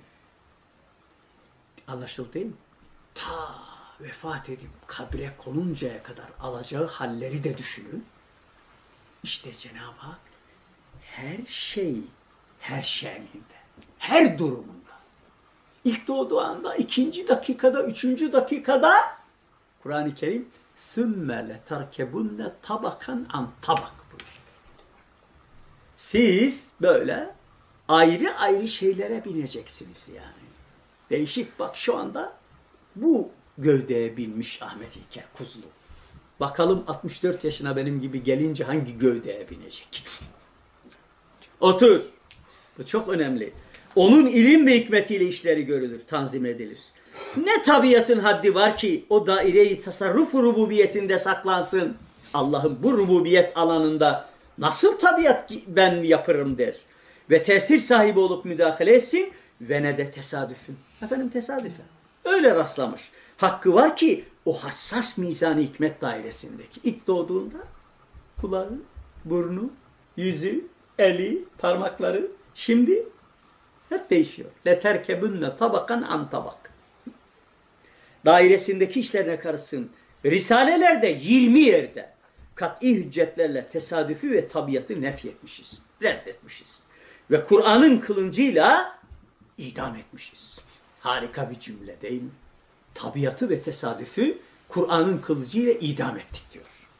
A: Anlaşıldı değil mi? Ta vefat edip kabre konuncaya kadar alacağı halleri de düşünün. İşte Cenab-ı Hak her şey, her şeyinde, her durumunda. İlk doğduğu anda, ikinci dakikada, üçüncü dakikada Kur'an-ı Kerim sümme leterkebunne tabakan an tabak buyuruyor. Siz böyle ayrı ayrı şeylere bineceksiniz yani. Değişik bak şu anda bu gövdeye binmiş Ahmet İlker Kuzlu. Bakalım altmış dört yaşına benim gibi gelince hangi gövdeye binecek? Otur. Bu çok önemli. Onun ilim ve hikmetiyle işleri görülür, tanzim edilir. Ne tabiatın haddi var ki o daire-i tasarruf rububiyetinde saklansın. Allah'ın bu rububiyet alanında nasıl tabiat ben yaparım der. Ve tesir sahibi olup müdahale etsin ve ne de tesadüfün. Efendim tesadüfen. Öyle rastlamış. Hakkı var ki o hassas mizan-ı hikmet dairesindeki ilk doğduğunda kulağı, burnu, yüzü, eli, parmakları şimdi hep değişiyor. Leterkebünne tabakan an tabak. Dairesindeki işlerine karışsın. Risalelerde yirmi yerde kat'i hüccetlerle tesadüfü ve tabiatı nefyetmişiz. Reddetmişiz. Ve Kur'an'ın kılıncıyla idam etmişiz. Harika bir cümle değil mi? Tabiatı ve tesadüfü Kur'an'ın kılıcıyla idam ettik diyor.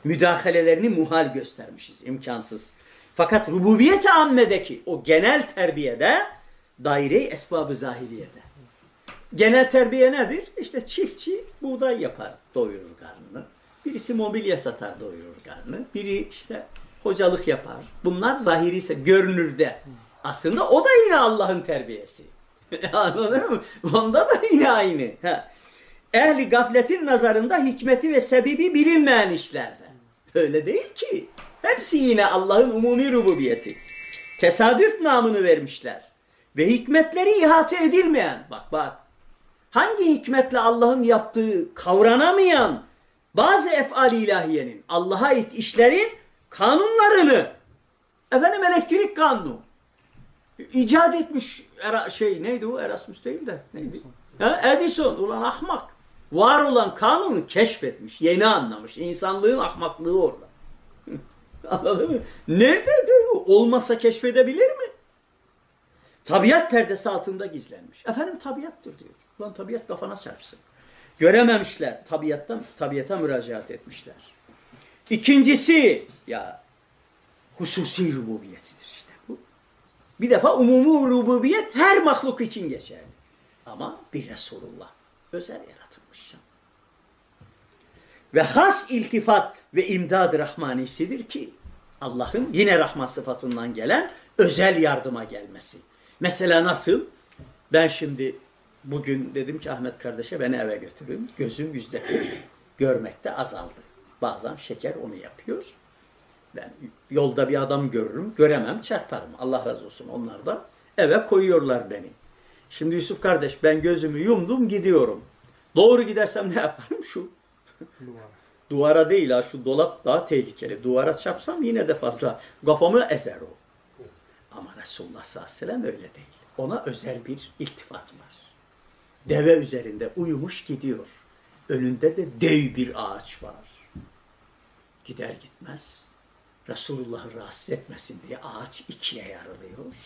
A: müdahalelerini muhal göstermişiz, imkansız. Fakat rububiyet-i ammedeki o genel terbiyede, daire-i esbab-ı zahiriyede. Genel terbiye nedir? İşte çiftçi buğday yapar, doyurur karnını. Birisi mobilya satar, doyurur karnını. Biri işte hocalık yapar. Bunlar zahiri ise görünürde. Aslında o da yine Allah'ın terbiyesi. Anladın mı? Onda da yine aynı. Ha. Ehli gafletin nazarında hikmeti ve sebebi bilinmeyen işlerde. Öyle değil ki. Hepsi yine Allah'ın umumi rububiyeti. Tesadüf namını vermişler. Ve hikmetleri ihate edilmeyen. Bak bak. Hangi hikmetle Allah'ın yaptığı kavranamayan bazı ef'al-i ilahiyenin, Allah'a ait işlerin kanunlarını, efendim elektrik kanunu icat etmiş şey neydi o? Erasmus değil de neydi? Ha, Edison. Ulan ahmak. Var olan kanunu keşfetmiş, yeni anlamış. İnsanlığın ahmaklığı orada. Anladın mı? Nerede? Olmasa keşfedebilir mi? Tabiat perdesi altında gizlenmiş. Efendim tabiattır diyor. Ulan tabiat kafana çarpsın. Görememişler. Tabiattan, tabiata müracaat etmişler. İkincisi ya hususi rububiyetidir işte bu. Bir defa umumi rububiyet her mahluk için geçerli. Ama bir Resulullah özel yaratılmış. Ve has iltifat ve imdad-ı rahmanisidir ki Allah'ın yine rahmat sıfatından gelen özel yardıma gelmesi. Mesela nasıl? Ben şimdi bugün dedim ki Ahmet kardeşe beni eve götürün. Gözüm yüzde görmekte azaldı. Bazen şeker onu yapıyor. Ben yolda bir adam görürüm, göremem, çarparım. Allah razı olsun onlar da. Eve koyuyorlar beni. Şimdi Yusuf kardeş ben gözümü yumdum gidiyorum. Doğru gidersem ne yaparım? Şu duvara, duvara değil ha, şu dolap daha tehlikeli. Duvara çarpsam yine de fazla kafamı ezer o. Ama Resulullah sallallahu aleyhi ve sellem öyle değil. Ona özel bir iltifat var. Deve üzerinde uyumuş gidiyor. Önünde de dev bir ağaç var. Gider gitmez Resulullah'ı rahatsız etmesin diye ağaç ikiye yarılıyor.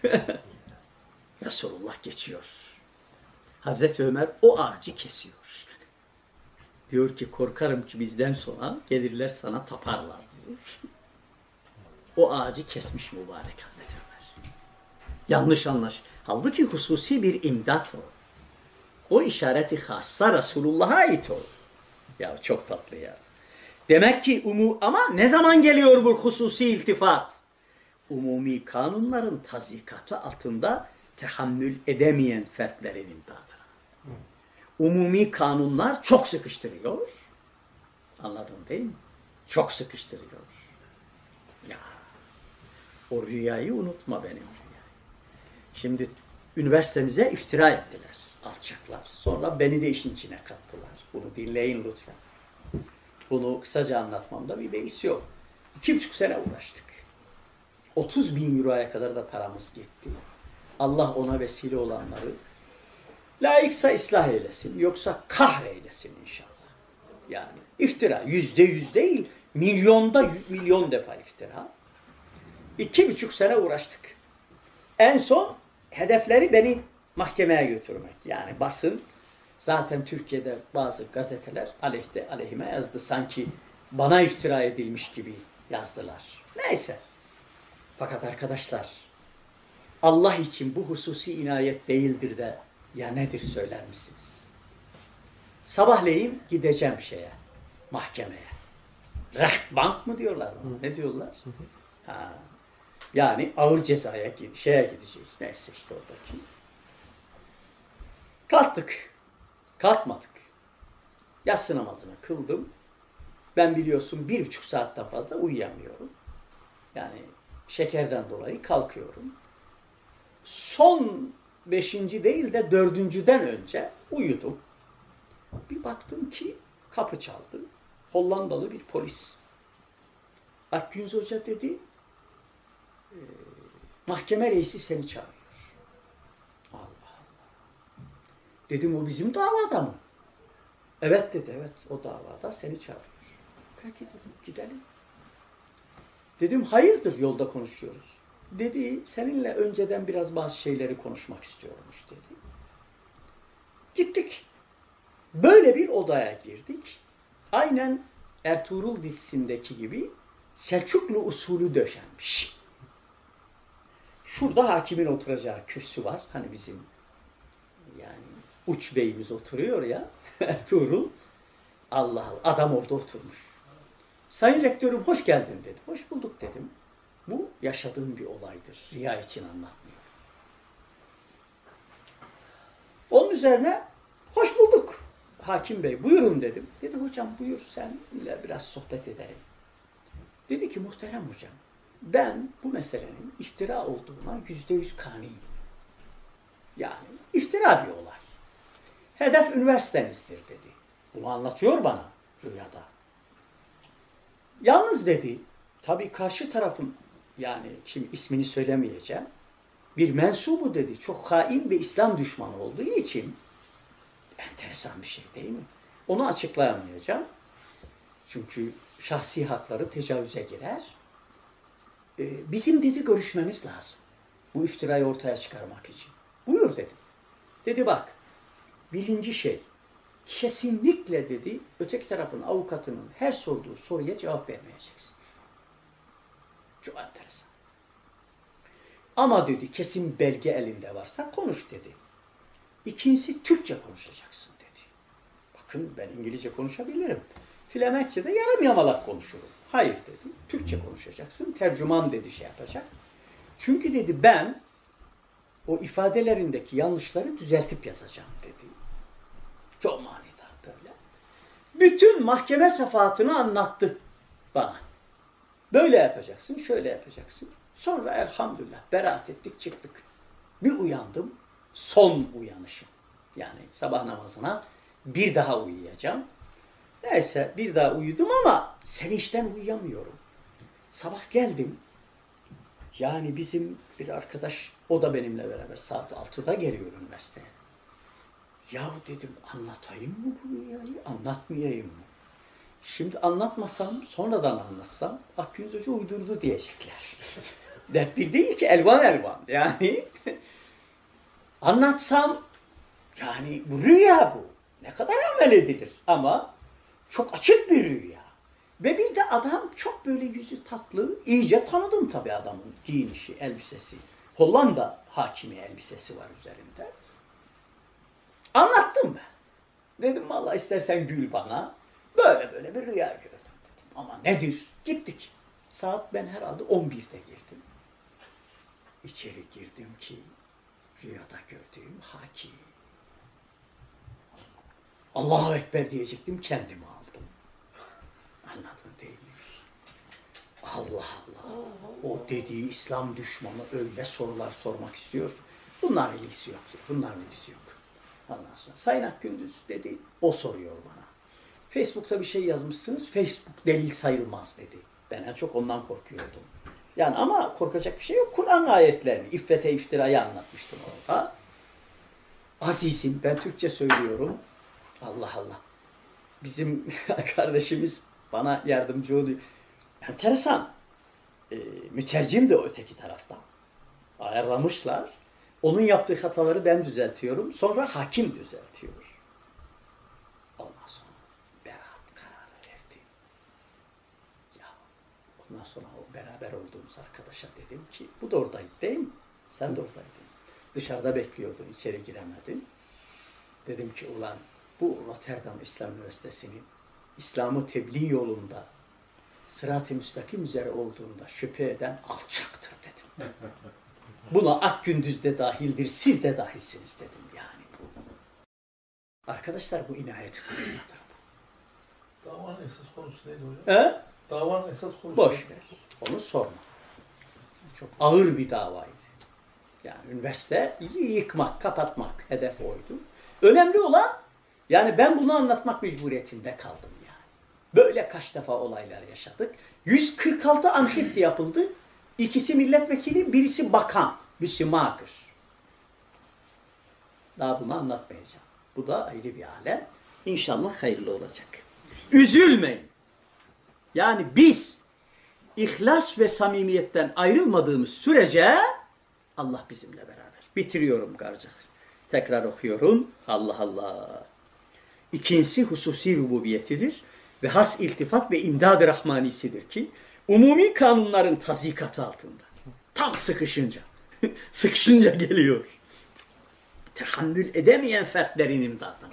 A: Resulullah geçiyor. Hazreti Ömer o ağacı kesiyor. Diyor ki korkarım ki bizden sonra gelirler sana taparlar diyor. O ağacı kesmiş mübarek Hazreti Ömer. Yanlış anlaş. Halbuki hususi bir imdat o. O işareti hassa Resulullah'a ait o. Ya çok tatlı ya. Demek ki umu ama ne zaman geliyor bu hususi iltifat? Umumi kanunların tazikatı altında tahammül edemeyen fertlerin imdadına. Umumi kanunlar çok sıkıştırıyor. Anladın değil mi? Çok sıkıştırıyor. Ya o rüyayı unutma benim rüyayı. Şimdi üniversitemize iftira ettiler. Alçaklar. Sonra beni de işin içine kattılar. Bunu dinleyin lütfen. Bunu kısaca anlatmamda bir beis yok. İki buçuk sene uğraştık. otuz bin euroya kadar da paramız gitti. Allah ona vesile olanları layıksa ıslah eylesin. Yoksa kahreylesin inşallah. Yani iftira. Yüzde yüz değil. Milyonda milyon defa iftira. İki buçuk sene uğraştık. En son hedefleri beni mahkemeye götürmek. Yani basın. Zaten Türkiye'de bazı gazeteler aleyhte aleyhime yazdı. Sanki bana iftira edilmiş gibi yazdılar. Neyse. Fakat arkadaşlar Allah için bu hususi inayet değildir de ya nedir söyler misiniz? Sabahleyin gideceğim şeye, mahkemeye. Rehtbank mı diyorlar? Hı. Ne diyorlar? Hı hı. Ha. Yani ağır cezaya şeye gideceğiz. Neyse işte oradaki. Kalktık. Kalkmadık. Yatsı namazını kıldım. Ben biliyorsun bir buçuk saatten fazla uyuyamıyorum. Yani şekerden dolayı kalkıyorum. Son beşinci değil de dördüncüden önce uyudum. Bir baktım ki kapı çaldı. Hollandalı bir polis. Akgünz Hoca dedi, e, mahkeme reisi seni çağırıyor. Allah Allah. Dedim o bizim davada mı? Evet dedi, evet o davada seni çağırıyor. Peki dedim, gidelim. Dedim hayırdır yolda konuşuyoruz. Dedi seninle önceden biraz bazı şeyleri konuşmak istiyormuş dedi. Gittik. Böyle bir odaya girdik. Aynen Ertuğrul dizisindeki gibi Selçuklu usulü döşenmiş. Şurada hakimin oturacağı kürsü var. Hani bizim yani uç beyimiz oturuyor ya Ertuğrul. Allah Allah adam orada oturmuş. Sayın rektörüm hoş geldin dedi. Hoş bulduk dedim. Bu yaşadığım bir olaydır. Riya için anlatmıyor. Onun üzerine hoş bulduk hakim bey buyurun dedim. Dedi hocam buyur senle biraz sohbet edelim. Dedi ki muhterem hocam ben bu meselenin iftira olduğuna yüzde yüz kaniyim. Yani iftira bir olay. Hedef üniversitenizdir dedi. Bunu anlatıyor bana rüyada. Yalnız dedi tabii karşı tarafın yani kim ismini söylemeyeceğim bir mensubu dedi çok hain ve İslam düşmanı olduğu için enteresan bir şey değil mi? Onu açıklayamayacağım. Çünkü şahsi hakları tecavüze girer. Ee, bizim dedi görüşmemiz lazım. Bu iftirayı ortaya çıkarmak için. Buyur dedim. Dedi bak birinci şey kesinlikle dedi öteki tarafın avukatının her sorduğu soruya cevap vermeyeceksin. Çok enteresan. Ama dedi kesin belge elinde varsa konuş dedi. İkincisi Türkçe konuşacaksın dedi. Bakın ben İngilizce konuşabilirim. Flemenkçe'de yarım yamalak konuşurum. Hayır dedi. Türkçe konuşacaksın. Tercüman dedi şey yapacak. Çünkü dedi ben o ifadelerindeki yanlışları düzeltip yazacağım dedi. Çok manidar böyle. Bütün mahkeme safahatını anlattı bana. Böyle yapacaksın, şöyle yapacaksın. Sonra elhamdülillah beraat ettik çıktık. Bir uyandım. Son uyanışım. Yani sabah namazına bir daha uyuyacağım. Neyse bir daha uyudum ama sevinçten uyuyamıyorum. Sabah geldim. Yani bizim bir arkadaş o da benimle beraber saat altıda geliyor üniversiteye. Yahu dedim anlatayım mı bu rüyayı, anlatmayayım mı? Şimdi anlatmasam, sonradan anlatsam Akgündüz Hoca uydurdu diyecekler. Dert bir değil ki, elvan elvan. Yani anlatsam, yani bu rüya bu. Ne kadar amel edilir ama çok açık bir rüya. Ve bir de adam çok böyle yüzü tatlı, iyice tanıdım tabii adamın giyinişi, elbisesi. Hollanda hakimi elbisesi var üzerinde. Anlattım ben. Dedim vallahi istersen gül bana. Böyle böyle bir rüya gördüm dedim. Ama nedir? Gittik. Saat ben herhalde on birde girdim. İçeri girdim ki rüyada gördüğüm hakim. Allahu Ekber diyecektim kendimi aldım. Anladın değil mi? Allah Allah. O dediği İslam düşmanı öyle sorular sormak istiyor. Bunlar ilgisi yoktur. Bunlar ilgisi yok. Ondan sonra Sayın Akgündüz dedi. O soruyor bana. Facebook'ta bir şey yazmışsınız. Facebook delil sayılmaz dedi. Ben en çok ondan korkuyordum. Yani ama korkacak bir şey yok. Kur'an ayetlerini, iffete iftirayı anlatmıştım orada. Azizim ben Türkçe söylüyorum. Allah Allah. Bizim kardeşimiz bana yardımcı oluyor. Enteresan. E, mütercim de o öteki taraftan. Ayarlamışlar. Onun yaptığı hataları ben düzeltiyorum. Sonra hakim düzeltiyor. Ondan sonra beraat kararı verdi. Ya ondan sonra o beraber olduğumuz arkadaşa dedim ki bu da oradaydı değil mi? Sen de oradaydın. Dışarıda bekliyordun, içeri giremedin. Dedim ki ulan bu Rotterdam İslam Üniversitesi'nin İslam'ı tebliğ yolunda sırat-ı müstakim üzere olduğunda şüphe eden alçaktır dedim. Buna Akgündüz de dahildir, siz de dahilsiniz dedim yani. Arkadaşlar bu inayet hassadır.
B: Davanın esas konusu neydi hocam?
A: He?
B: Davanın esas konusu
A: Boş ver. Onu sorma. Çok ağır bir davaydı. Yani üniversiteyi yıkmak, kapatmak hedef oydu. Önemli olan, yani ben bunu anlatmak mecburiyetinde kaldım yani. Böyle kaç defa olaylar yaşadık. yüz kırk altı anket yapıldı. İkisi milletvekili, birisi bakan. Müslümandır. Daha bunu anlatmayacağım. Bu da ayrı bir alem. İnşallah hayırlı olacak. Üzülmeyin. Yani biz ihlas ve samimiyetten ayrılmadığımız sürece Allah bizimle beraber. Bitiriyorum kardeşler. Tekrar okuyorum. Allah Allah. İkincisi hususi rububiyetidir. ve has iltifat ve imdad-ı rahmanisidir ki umumi kanunların tazikatı altında. Tam sıkışınca. Sıkışınca geliyor. Tahammül edemeyen fertlerin imdadına.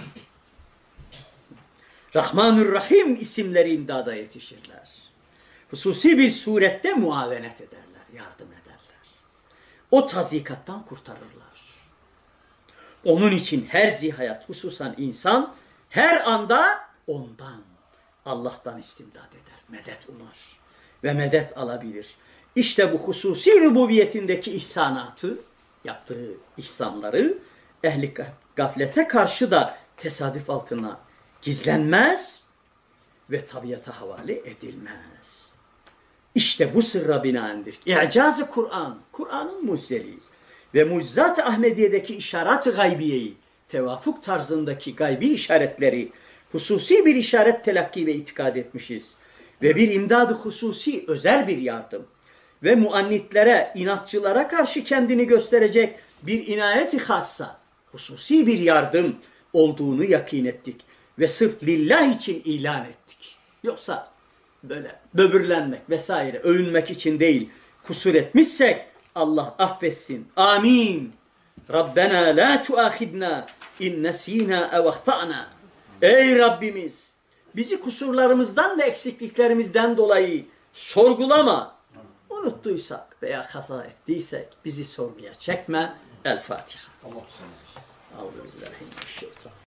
A: Rahmanur Rahim isimleri imdada yetişirler. Hususi bir surette muavenet ederler, yardım ederler. O tazikattan kurtarırlar. Onun için her zihayat, hususan insan her anda ondan, Allah'tan istimdad eder, medet umar ve medet alabilir. İşte bu hususi rububiyetindeki ihsanatı, yaptığı ihsanları ehli gaflete karşı da tesadüf altına gizlenmez ve tabiata havale edilmez. İşte bu sırra binaendir. İ'caz-ı Kur'an, Kur'an'ın mucizeliği ve Mucizat-ı Ahmediye'deki işaret-ı gaybiyeyi, tevafuk tarzındaki gaybi işaretleri, hususi bir işaret telakki ve itikad etmişiz. Ve bir imdad-ı hususi, özel bir yardım ve muannitlere, inatçılara karşı kendini gösterecek bir inayet-i hassa, hususi bir yardım olduğunu yakin ettik. Ve sırf lillah için ilan ettik. Yoksa böyle böbürlenmek vesaire, övünmek için değil, kusur etmişsek Allah affetsin. Amin. Rabbena la tuahidna in nesina ev ahtana. Ey Rabbimiz, bizi kusurlarımızdan ve eksikliklerimizden dolayı sorgulama. Unuttuysak veya hata ettiysek bizi sorguya çekme. El Fatiha. Euzubillahimineşşeytanirracim.